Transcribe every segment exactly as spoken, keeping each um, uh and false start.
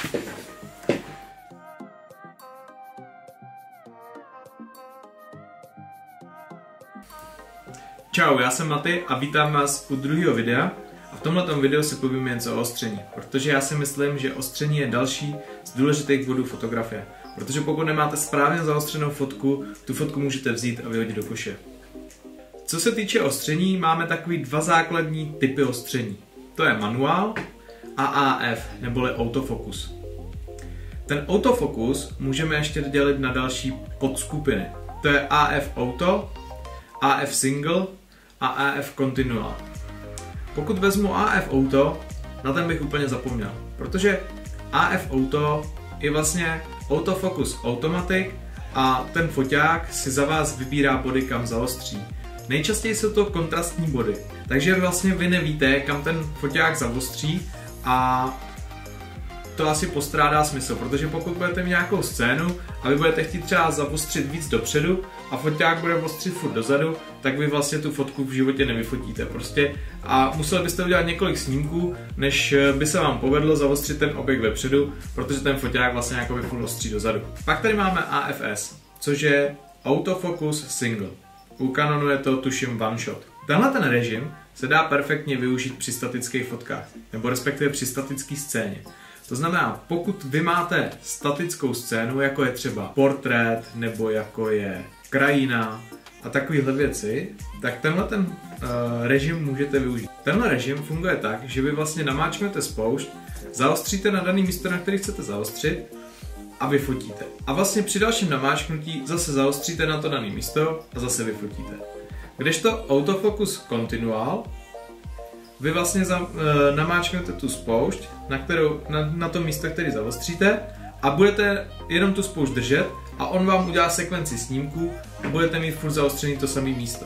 Čau, já jsem Maty a vítám vás u druhého videa. A v tomto videu si povíme něco o ostření, protože já si myslím, že ostření je další z důležitých bodů fotografie. Protože pokud nemáte správně zaostřenou fotku, tu fotku můžete vzít a vyhodit do koše. Co se týče ostření, máme takový dva základní typy ostření. To je manuál a A F, neboli autofokus. Ten autofokus můžeme ještě dělit na další podskupiny. To je A F auto, A F single a A F continual. Pokud vezmu A F auto, na ten bych úplně zapomněl, protože A F auto je vlastně autofocus automatic a ten foťák si za vás vybírá body, kam zaostří. Nejčastěji jsou to kontrastní body, takže vlastně vy nevíte, kam ten foťák zaostří a to asi postrádá smysl, protože pokud budete mít nějakou scénu a vy budete chtít třeba zaostřit víc dopředu a foťák bude ostřit furt dozadu, tak vy vlastně tu fotku v životě nevyfotíte prostě a museli byste udělat několik snímků, než by se vám povedlo zaostřit ten objekt vepředu, protože ten foťák vlastně jako furt ostří dozadu. Pak tady máme A F S, což je autofocus single. U Canonu je to tuším one shot. Tenhle ten režim se dá perfektně využít při statických fotkách, nebo respektive při statické scéně. To znamená, pokud vy máte statickou scénu, jako je třeba portrét, nebo jako je krajina a takovéhle věci, tak tenhle ten uh, režim můžete využít. Tenhle režim funguje tak, že vy vlastně namáčknete spoušť, zaostříte na dané místo, na který chcete zaostřit a vyfotíte. A vlastně při dalším namáčknutí zase zaostříte na to dané místo a zase vyfotíte. Kdežto autofocus continual, vy vlastně za, e, namáčknete tu spoušť, na, kterou, na, na to místo, který zaostříte a budete jenom tu spoušť držet a on vám udělá sekvenci snímků a budete mít furt zaostřený to samé místo.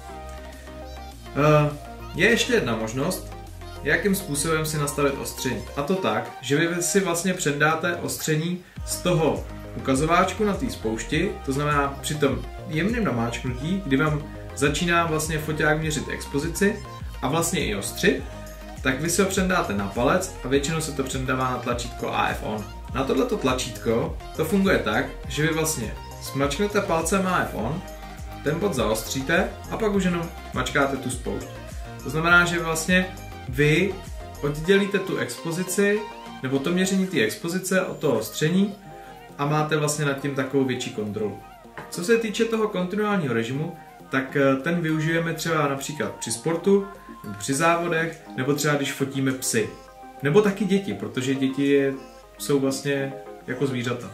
E, je ještě jedna možnost, jakým způsobem si nastavit ostření. A to tak, že vy si vlastně předáte ostření z toho ukazováčku na té spoušti, to znamená při tom jemném namáčknutí, kdy vám začíná vlastně foťák měřit expozici a vlastně i ostřit, tak vy si ho předáte na palec a většinou se to předává na tlačítko A F on. Na tohleto tlačítko to funguje tak, že vy vlastně smačknete palcem A F on, ten bod zaostříte a pak už jenom mačkáte tu spoušť. To znamená, že vlastně vy oddělíte tu expozici nebo to měření té expozice od toho ostření a máte vlastně nad tím takovou větší kontrolu. Co se týče toho kontinuálního režimu, tak ten využijeme třeba například při sportu, nebo při závodech, nebo třeba když fotíme psy. Nebo taky děti, protože děti jsou vlastně jako zvířata.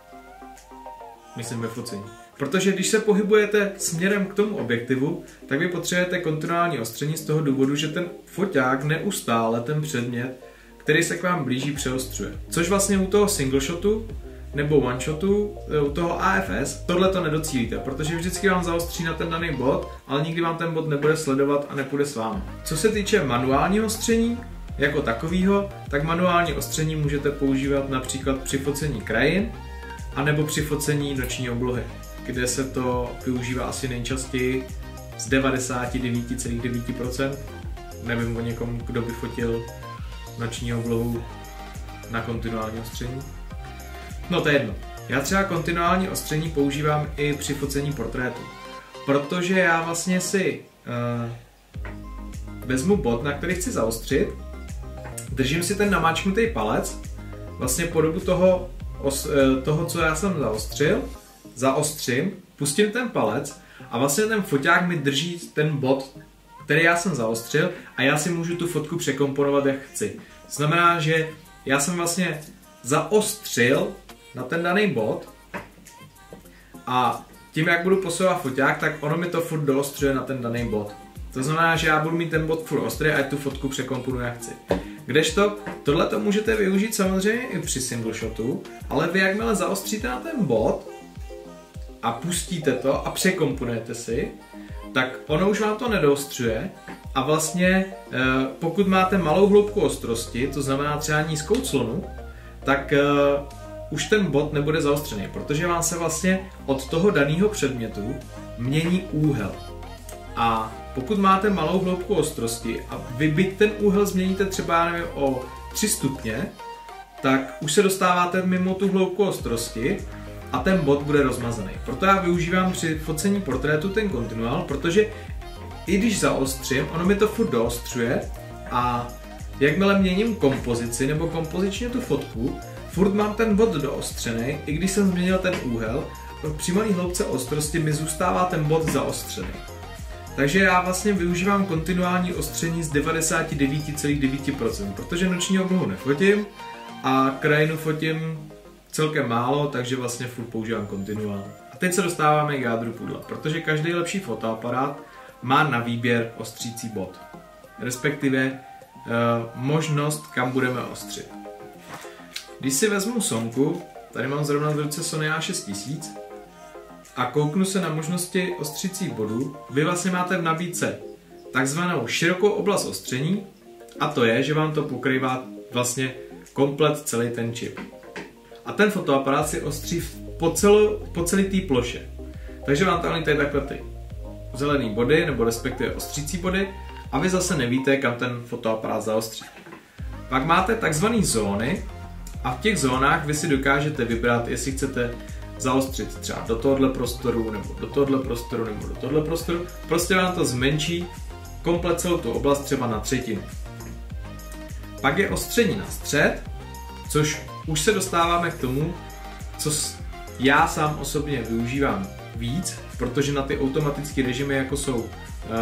Myslím ve focení. Protože když se pohybujete směrem k tomu objektivu, tak vy potřebujete kontinuální ostření z toho důvodu, že ten foťák neustále ten předmět, který se k vám blíží, přeostřuje. Což vlastně u toho single shotu nebo one shotu, u toho A F S, tohle to nedocílíte, protože vždycky vám zaostří na ten daný bod, ale nikdy vám ten bod nebude sledovat a nepůjde s vámi. Co se týče manuálního ostření, jako takového, tak manuální ostření můžete používat například při focení krajin, anebo při focení noční oblohy, kde se to využívá asi nejčastěji z devadesát devět celá devět procent. Nevím o někom, kdo by fotil noční oblohu na kontinuální ostření. No to je jedno. Já třeba kontinuální ostření používám i při focení portrétu. Protože já vlastně si uh, vezmu bod, na který chci zaostřit, držím si ten namáčknutý palec, vlastně po dobu toho, os, uh, toho, co já jsem zaostřil, zaostřím, pustím ten palec a vlastně ten foťák mi drží ten bod, který já jsem zaostřil a já si můžu tu fotku překomponovat, jak chci. To znamená, že já jsem vlastně zaostřil na ten daný bod a tím, jak budu posouvat foťák, tak ono mi to furt doostřuje na ten daný bod. To znamená, že já budu mít ten bod furt ostrý a tu fotku překomponuji, jak chci. Kdežto tohle to můžete využít samozřejmě i při single shotu, ale vy jakmile zaostříte na ten bod a pustíte to a překomponujete si, tak ono už vám to nedoostřuje a vlastně pokud máte malou hloubku ostrosti, to znamená třeba nízkou clonu, tak uh, už ten bod nebude zaostřený, protože vám se vlastně od toho daného předmětu mění úhel. A pokud máte malou hloubku ostrosti a vy byť ten úhel změníte třeba nevím, o tři stupně, tak už se dostáváte mimo tu hloubku ostrosti a ten bod bude rozmazaný. Proto já využívám při focení portrétu ten kontinuál, protože i když zaostřím, ono mi to furt doostřuje a jakmile měním kompozici nebo kompozičně tu fotku, furt mám ten bod doostřený, i když jsem změnil ten úhel, při malý hloubce ostrosti mi zůstává ten bod zaostřený. Takže já vlastně využívám kontinuální ostření z devadesát devět celá devět procent, protože noční oblohu nefotím a krajinu fotím celkem málo, takže vlastně furt používám kontinuál. A teď se dostáváme k jádru pudla, protože každý lepší fotoaparát má na výběr ostřící bod, respektive e, možnost, kam budeme ostřit. Když si vezmu Sonku, tady mám zrovna v ruce Sony A šest tisíc a kouknu se na možnosti ostřicích bodů, vy vlastně máte v nabídce takzvanou širokou oblast ostření a to je, že vám to pokrývá vlastně komplet celý ten čip. A ten fotoaparát si ostří po, celo, po celé té ploše. Takže vám tam lítají takhle ty zelený body, nebo respektive ostřící body a vy zase nevíte, kam ten fotoaparát zaostří. Pak máte takzvané zóny a v těch zónách vy si dokážete vybrat, jestli chcete zaostřit třeba do tohohle prostoru, nebo do tohohle prostoru, nebo do tohohle prostoru. Prostě vám to zmenší komplet celou tu oblast třeba na třetinu. Pak je ostření na střed, což už se dostáváme k tomu, co já sám osobně využívám víc, protože na ty automatické režimy, jako jsou uh,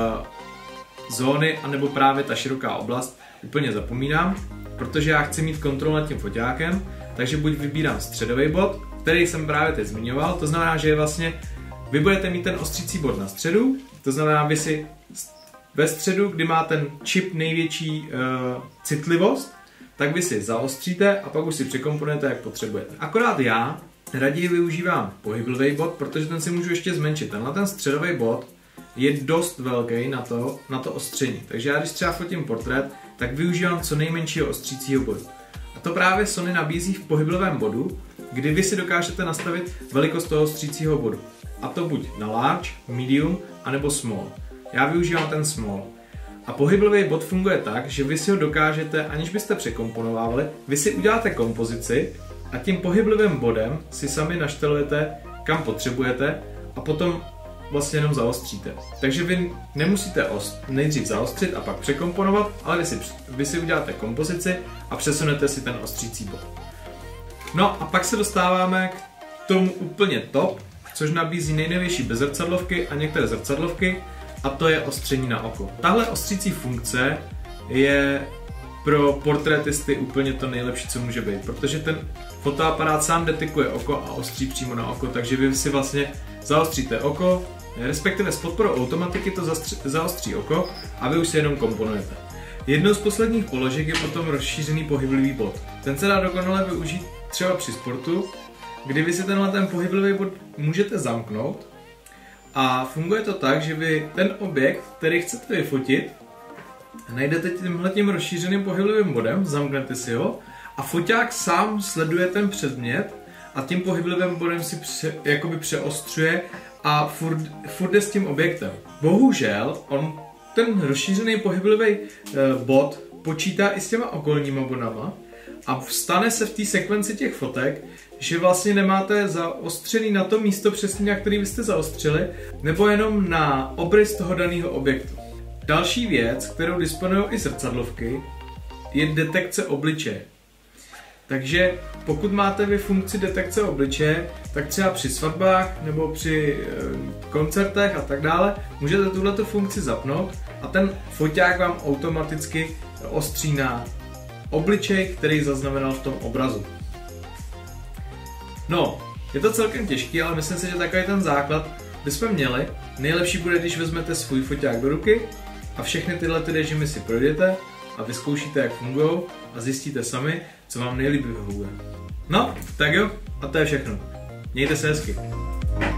zóny, anebo právě ta široká oblast, úplně zapomínám, protože já chci mít kontrolu nad tím foťákem, takže buď vybírám středový bod, který jsem právě teď zmiňoval, to znamená, že vlastně vy budete mít ten ostřící bod na středu, to znamená, vy si ve středu, kdy má ten čip největší uh, citlivost, tak vy si zaostříte a pak už si překomponujete, jak potřebujete. Akorát já raději využívám pohyblivý bod, protože ten si můžu ještě zmenšit. Tenhle ten středový bod je dost velký na to, na to ostření. Takže já když třeba fotím portrét, tak využívám co nejmenšího ostřícího bodu. A to právě Sony nabízí v pohyblivém bodu, kdy vy si dokážete nastavit velikost toho ostřícího bodu. A to buď na large, medium, anebo small. Já využívám ten small. A pohyblivý bod funguje tak, že vy si ho dokážete, aniž byste překomponovávali, vy si uděláte kompozici a tím pohyblivým bodem si sami naštelujete, kam potřebujete a potom vlastně jenom zaostříte. Takže vy nemusíte ost, nejdřív zaostřit a pak překomponovat, ale vy si, vy si uděláte kompozici a přesunete si ten ostřící bod. No a pak se dostáváme k tomu úplně top, což nabízí nejnovější bezzrcadlovky a některé zrcadlovky, a to je ostření na oko. Tahle ostřící funkce je pro portrétisty úplně to nejlepší, co může být, protože ten fotoaparát sám detekuje oko a ostří přímo na oko, takže vy si vlastně zaostříte oko, respektive s podporou automatiky to zaostří oko a vy už si jenom komponujete. Jednou z posledních položek je potom rozšířený pohyblivý bod. Ten se dá dokonale využít třeba při sportu, kdy vy si tenhle ten pohyblivý bod můžete zamknout a funguje to tak, že vy ten objekt, který chcete vyfotit, najdete tímhletím rozšířeným pohyblivým bodem, zamknete si ho a foťák sám sleduje ten předmět a tím pohyblivým bodem si pře, jakoby přeostřuje a furt, furt jde s tím objektem. Bohužel, on ten rozšířený pohyblivý e, bod počítá i s těma okolníma bodama a stane se v té sekvenci těch fotek, že vlastně nemáte zaostřený na to místo přesně, na který byste zaostřili, nebo jenom na obrys toho daného objektu. Další věc, kterou disponují i zrcadlovky, je detekce obličeje. Takže pokud máte vy funkci detekce obličeje, tak třeba při svatbách nebo při e, koncertech a tak dále můžete tuhleto funkci zapnout a ten foťák vám automaticky ostří na obličej, který zaznamenal v tom obrazu. No, je to celkem těžký, ale myslím si, že takový ten základ bychom měli. Nejlepší bude, když vezmete svůj foťák do ruky a všechny tyhle ty režimy si projdete a vyzkoušíte, jak fungují a zjistíte sami, co vám nejlíp vyhovuje. No, tak jo, a to je všechno. Mějte se hezky.